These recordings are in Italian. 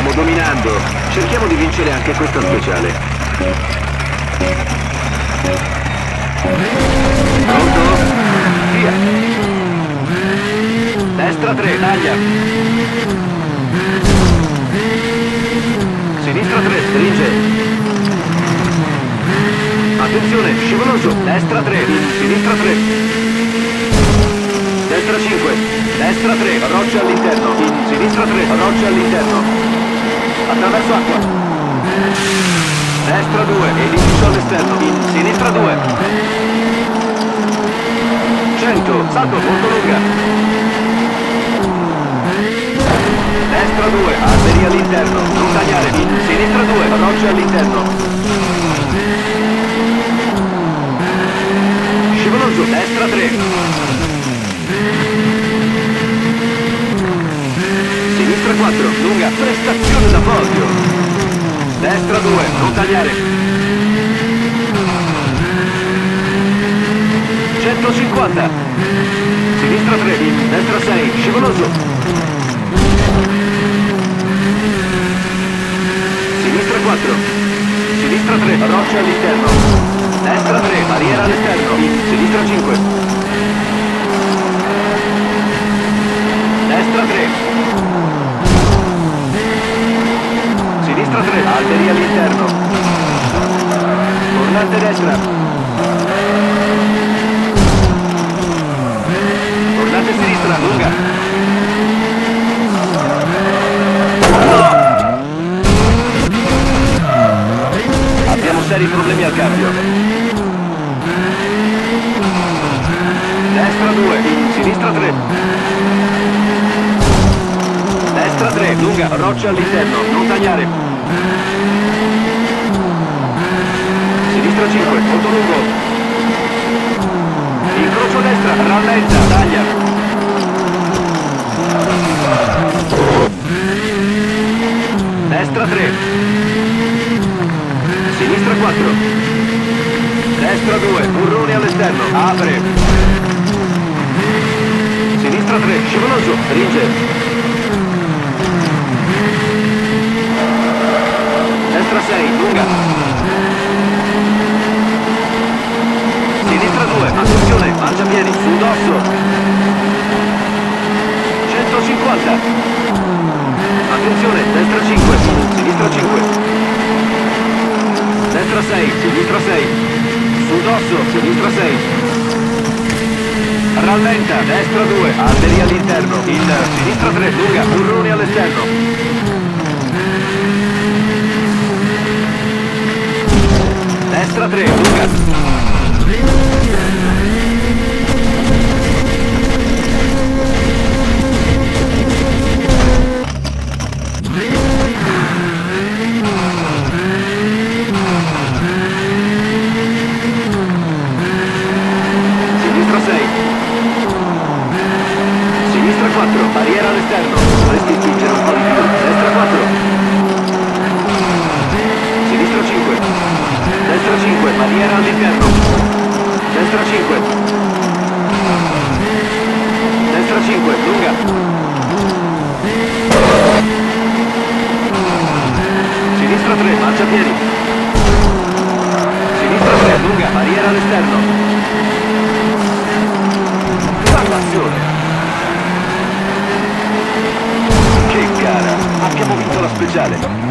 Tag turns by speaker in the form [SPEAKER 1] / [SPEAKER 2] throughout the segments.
[SPEAKER 1] Stiamo dominando. Cerchiamo di vincere anche questa speciale. Pronto? Via. Destra 3, taglia. Sinistra 3, stringe. Attenzione, scivoloso. Destra 3, sinistra 3. Destra 5, destra 3, roccia all'interno. Sinistra 3, roccia all'interno. Attraverso acqua. Destra 2, edificio all'esterno. Sinistra 2. 100, salto molto lunga. Destra 2, alberi all'interno, non tagliare. Sinistra 2, rocce all'interno. Scivoloso, destra 3. Sinistra 4, lunga, prestazione da podio. Destra 2, non tagliare. 150. Sinistra 3, destra 6, scivoloso. Sinistra 4. Sinistra 3, roccia all'interno. Destra 3, barriera all'esterno. Sinistra 5. Destra 3. Sinistra 3, alberi all'interno. Tornante destra. Tornante sinistra, lunga. Abbiamo seri problemi al cambio. Destra 2, sinistra 3. Destra 3, lunga, roccia all'interno, non tagliare. Sinistra 5, molto lungo. Incrocio destra, rallenta, taglia. Destra 3. Sinistra 4. Destra 2, burrone all'esterno, apre. Sinistra 3, scivoloso, stringe. Destra 6, lunga. Sinistra 2, attenzione, marciapiedi, sul dosso. 150. Attenzione, destra 5, sinistra 5. Destra 6, sinistra 6. Sul dosso, sinistra 6. Rallenta, destra 2, alberi all'interno. Sinistra 3, lunga, burrone all'esterno. Destra 3, lunga. Sinistra 6. Sinistra 4, barriera all'esterno. Dovresti spingere un po' di più. Destra 4. Sinistra 5. Destra 5, barriera all'interno. Destra 5. Destra 5, lunga. Sinistra 3, marciapiedi. Sinistra 3, lunga, barriera all'esterno. Attenzione. Che gara! Abbiamo vinto la speciale.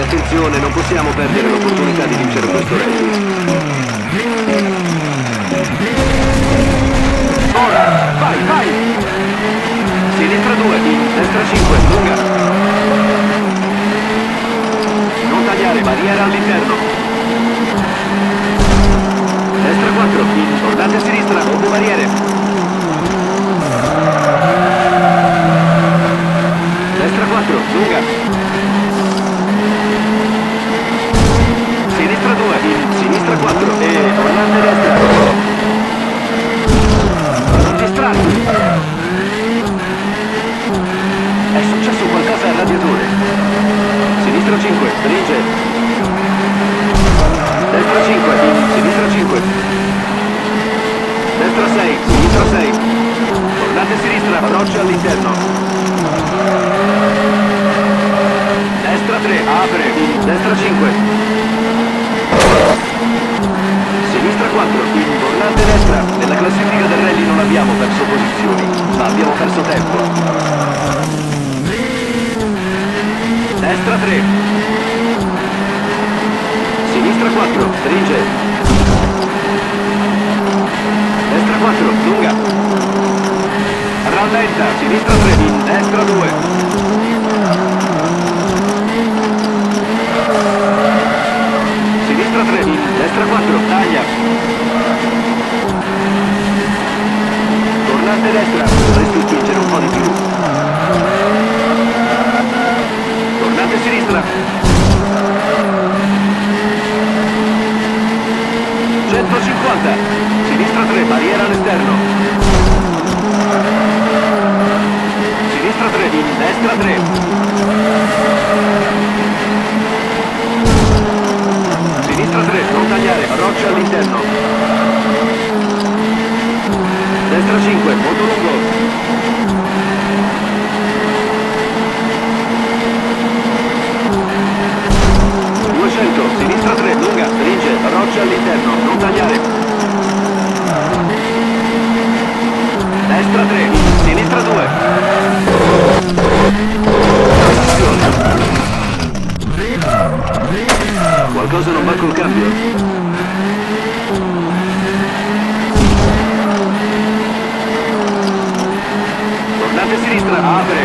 [SPEAKER 1] Attenzione, non possiamo perdere l'opportunità di vincere questo rally. Ora, vai, vai! Sinistra 2, destra 5, lunga. Non tagliare, barriera all'interno. Destra 4, tornate a sinistra, dopo barriere. Destra 4, lunga. Sinistra 2, sinistra 4 e tornate destra. Non distratti. È successo qualcosa al radiatore. Sinistra 5, stringe. Destra 5, sinistra 5. Destra 6, sinistra 6. Tornate a sinistra, roccia all'interno. Destra 3, apre, destra 5. Sinistra 4, tornate destra. Nella classifica del rally non abbiamo perso posizioni, ma abbiamo perso tempo. Destra 3. Sinistra 4, stringe. Destra 4, lunga. Rallenta, sinistra 3, destra 2. Sinistra 3, destra 4, taglia. Tornate destra, dovresti spingere un po' di più. Tornate a sinistra. 150, sinistra 3, barriera all'esterno. Sinistra 3, destra 3. Sinistra 3, non tagliare, roccia all'interno. Destra 5, molto lungo. 200, sinistra 3, lunga, stringe, roccia all'interno, non tagliare. Destra 3, sinistra 2. Qualcosa non va col cambio? Tornate a sinistra, apre.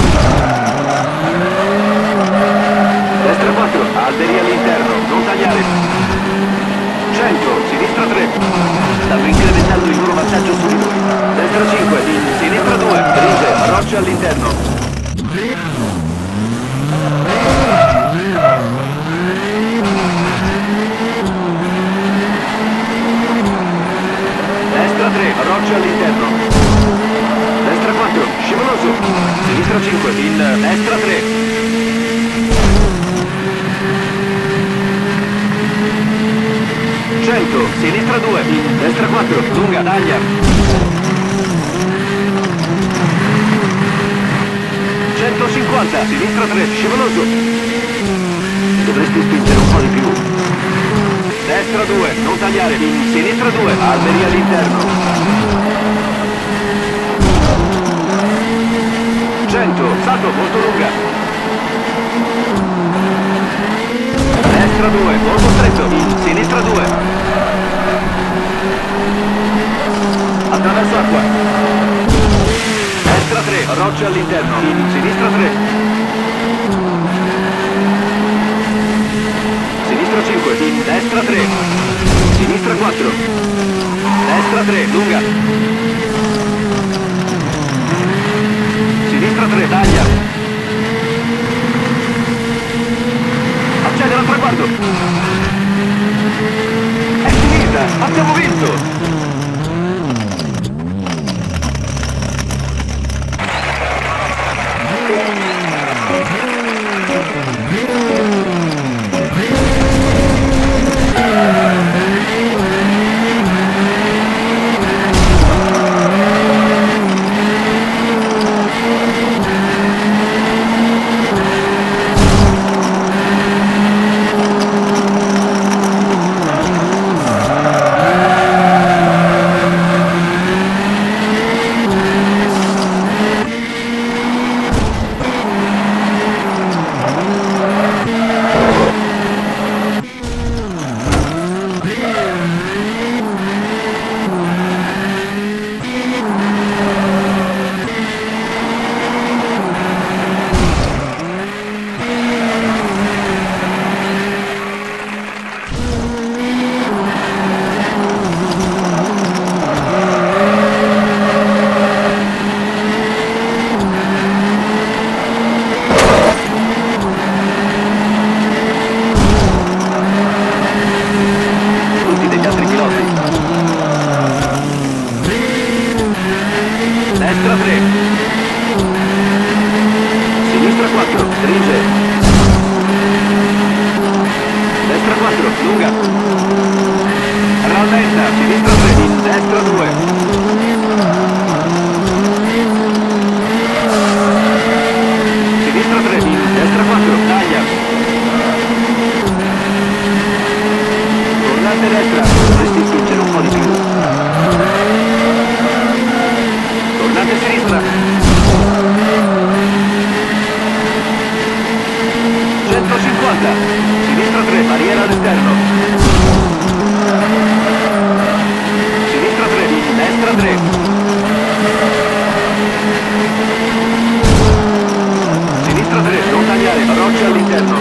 [SPEAKER 1] Destra 4, alberi all'interno, non tagliare. 100, sinistra 3. Stanno incrementando il loro vantaggio su di noi. Destra 5, sinistra 2, stringe, roccia all'interno. Destra 3, roccia all'interno. Destra 4, scivoloso. Sinistra 5, in destra 3. Sinistra 2, destra 4, lunga, taglia. 150, sinistra 3, scivoloso. Dovresti spingere un po' di più. Destra 2, non tagliare, sinistra 2, alberi all'interno. 100, salto molto lunga. Destra 2, molto stretto, sinistra 2. Attraverso acqua. Destra 3, roccia all'interno, sinistra 3. Sinistra 5, destra 3. Sinistra 4. Destra 3, lunga. Sinistra 3, taglia. Accedere al traguardo. È finita, abbiamo vinto. Sinistra 3. Sinistra 4, stringe. Destra 4, lunga. Rallenta, sinistra 3, destra 2. Sinistra 3, destra 4, taglia. Tornante destra, dovresti spingere un po' di più. Tornante sinistra. 150. Sinistra 3, barriera all'esterno. Sinistra 3, destra 3. Sinistra 3, non tagliare, roccia all'interno.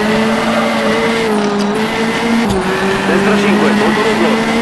[SPEAKER 1] Destra 5, molto lungo.